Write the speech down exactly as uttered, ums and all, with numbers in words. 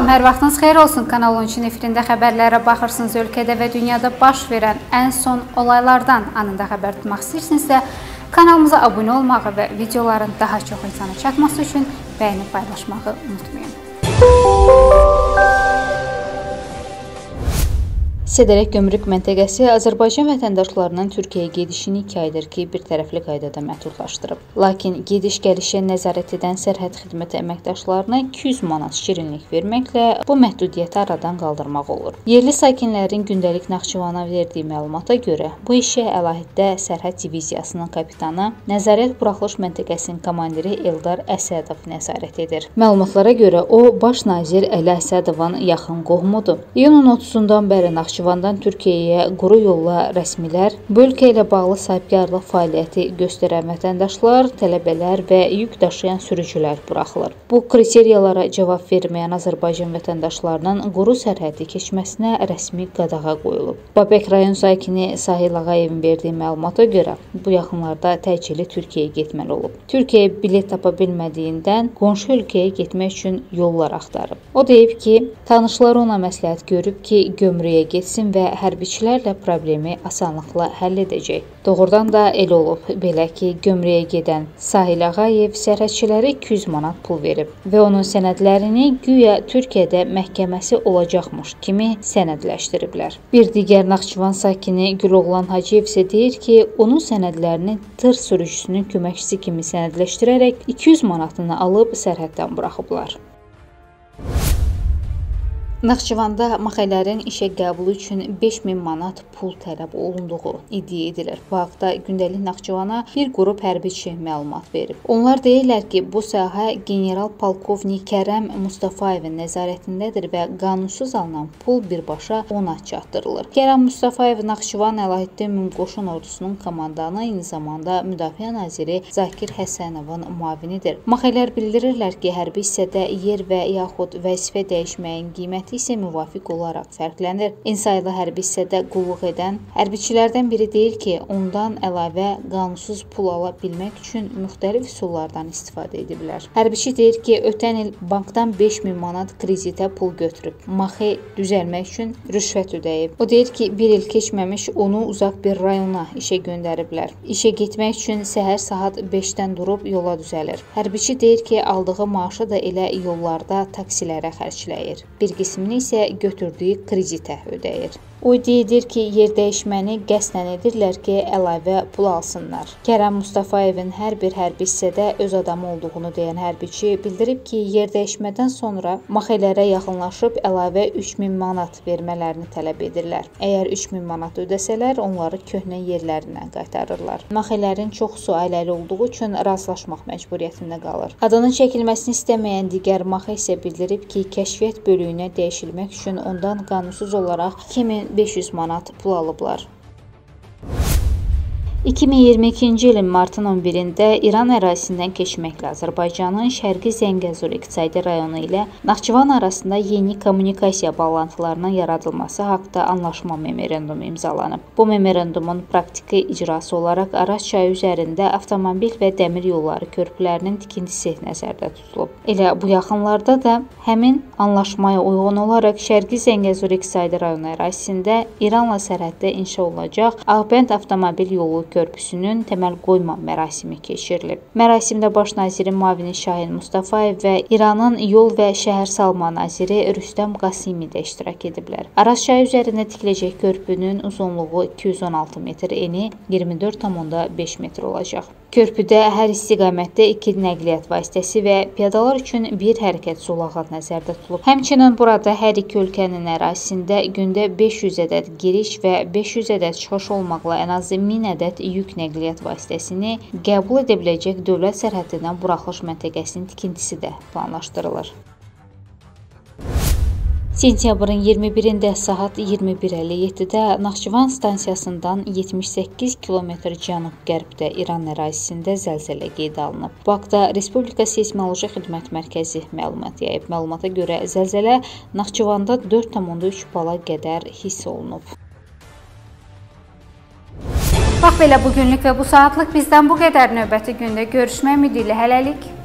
Salam, hər vaxtınız xeyir olsun. Kanal on üçün efirində xəbərlərə baxırsınız. Ölkədə və dünyada baş verən ən son olaylardan anında xəbər tutmaq istəyirsinizsə, kanalımıza abunə olmağı və videoların daha çox insana çatması üçün bəyənib paylaşmağı unutmayın. Sedərək Gömrük məntəqəsi Azərbaycan vətəndaşlarının Türkiyəyə gedişini iki aydır ki, bir tərəfli qaydada məhdudlaşdırıb. Lakin gediş-gəlişə nəzarət edən sərhəd xidməti əməkdaşlarına iki yüz manat şirinlik verməklə bu məhdudiyyəti aradan qaldırmaq olur. Yerli sakinlərin gündəlik Naxçıvana verdiyi məlumata görə, bu işə əlahiddə sərhəd diviziyasının kapitanı, nəzarət buraxılış məntəqəsinin komandiri Eldar Əsədov nəzarət edir. Məlumatlara görə o, baş nazir Əli Əsədovun yaxın qohumudur. İyunun otuzundan bəri Naxçıvana Naxçıvandan Türkiyəyə quru yolla rəsmilər, bu ölkə ilə bağlı sahibkarlıq fəaliyyəti göstərən vətəndaşlar, tələbələr və yük daşıyan sürücülər buraxılır. Bu kriteriyalara cavab verməyən Azərbaycan vətəndaşlarının quru sərhədi keçməsinə rəsmi qadağa qoyulub. Babək rayon sakini Sahil Ağayevin verdiyi məlumata görə, bu yaxınlarda təcili Türkiyəyə getməli olub. Türkiyəyə bilet tapa bilmədiyindən qonşu ölkəyə getmək üçün yollar axtarıb. O deyib ki, tanışları ona məsləhət görüb ki, Gömrüyə getsin və hərbiçilərlə problemi asanlıqla həll edəcək. Doğrudan da elə olub. Belə ki, Gömrüyə gedən Sahil Ağayev sərhədçilərə iki yüz manat pul verib və onun sənədlərini güya Türkiyədə məhkəməsi olacaqmış kimi sənədləşdiriblər. Bir digər Naxçıvan sakini Güloğlan Hacıyev isə deyir ki, onun sənədlərini tır sürücüsünün köməkçisi kimi sənədləşdirərək iki yüz manatını alıb sərhəddən buraxıblar. Naxçıvanda maxələrin işə qəbulu üçün beş min manat pul tələb olunduğu iddia edilir. Bu haqda gündəlik Naxçıvana bir qrup hərbiçi məlumat verib. Onlar deyirlər ki, bu sahə general polkovnik Kərəm Mustafayevin nəzarətindədir və qanunsuz alınan pul birbaşa ona çatdırılır. Kərəm Mustafayev Naxçıvan əlahiddə ümumqoşun ordusunun komandanı, eyni zamanda Müdafiə naziri Zakir Həsənovun müavinidir. Maxələr bildirirlər ki, hərbi hissədə yer və yaxud vəzifə dəyişməyin qiyməti isə müvafiq olaraq fərqlənir. İnsaylı hərbi hissədə qulluq edən hərbiçilərdən biri deyir ki, ondan əlavə qanunsuz pul ala bilmək üçün müxtəlif üsullardan istifadə ediblər. Hərbiçi deyir ki, ötən il bankdan beş min manat kreditə pul götürüb. Maxı düzəlmək üçün rüşvət ödəyib. O deyir ki, bir il keçməmiş onu uzaq bir rayona işə göndəriblər. İşə getmək üçün səhər saat beşdən durub yola düzəlir. Hərbiçi deyir ki, aldığı maaşı da elə yollarda taksilərə xərcləyir. Bir qismi isə götürdüyü kreditə ödəyir. O deyir ki, yer dəyişməni qəsdən edirlər ki, əlavə pul alsınlar. Kərəm Mustafayevin hər bir hərbi hissədə öz adamı olduğunu deyən hərbiçi bildirib ki, yer dəyişmədən sonra maxələrə yaxınlaşıb əlavə üç min manat vermələrini tələb edirlər. Əgər üç min manat ödəsələr, onları köhnə yerlərinə qaytarırlar. Maxələrin çoxusu ailəli olduğu üçün razılaşmaq məcburiyyətində qalır. Adının çəkilməsini istəməyən digər maxə isə bildirib ki, kəşfiyyat bölüyünə dəyişilmək üçün ondan qanunsuz olaraq iki min beş yüz manat pul alıblar. iki min iyirmi ikinci ilin martın on birində İran ərazisindən keçməklə Azərbaycanın Şərqi Zəngəzur iqtisadi rayonu ilə Naxçıvan arasında yeni kommunikasiya bağlantılarının yaradılması haqda anlaşma memorandumu imzalanıb. Bu memorandumun praktiki icrası olaraq Araz çayı üzərində avtomobil və dəmir yolları körpülərinin tikintisi nəzərdə tutulub. Elə bu yaxınlarda da həmin anlaşmaya uyğun olaraq Şərqi Zəngəzur iqtisadi rayonu ərazisində İranla sərhəddə inşa olacaq Ağbənd avtomobil yolu körpüsünün təməl qoyma mərasimi keçirilib. Mərasimdə baş nazirin müavini Şahin Mustafayev və İranın yol və şəhər salma naziri Rüstəm Qasimi də iştirak ediblər. Araz çayı üzərində tikiləcək körpünün uzunluğu iki yüz on altı metr, eni iyirmi dörd tam onda beş metr olacaq. Körpüdə hər istiqamətdə iki nəqliyyat vasitəsi və piyadalar üçün bir hərəkət zolağı nəzərdə tutulub. Həmçinin burada hər iki ölkənin ərazisində gündə beş yüz ədəd giriş və beş yüz ədəd çıxış olmaqla ən azı min ədəd yük nəqliyyat vasitəsini qəbul edə biləcək dövlət sərhəddindən buraxılış məntəqəsinin tikintisi də planlaşdırılır. Sentyabrın iyirmi birində saat iyirmi bir əlli yeddidə Naxçıvan stansiyasından yetmiş səkkiz kilometr cənub-qərbdə İran ərazisində zəlzələ qeydə alınıb. Bu haqda Respublika Seysmoloji Xidmət Mərkəzi məlumat yayıb. Məlumata görə zəlzələ Naxçıvanda dörd tam onda üç bala qədər hiss olunub. Bax belə bugünlük və bu saatlıq bizdən bu qədər. Növbəti gündə görüşmək ümidi ilə hələlik.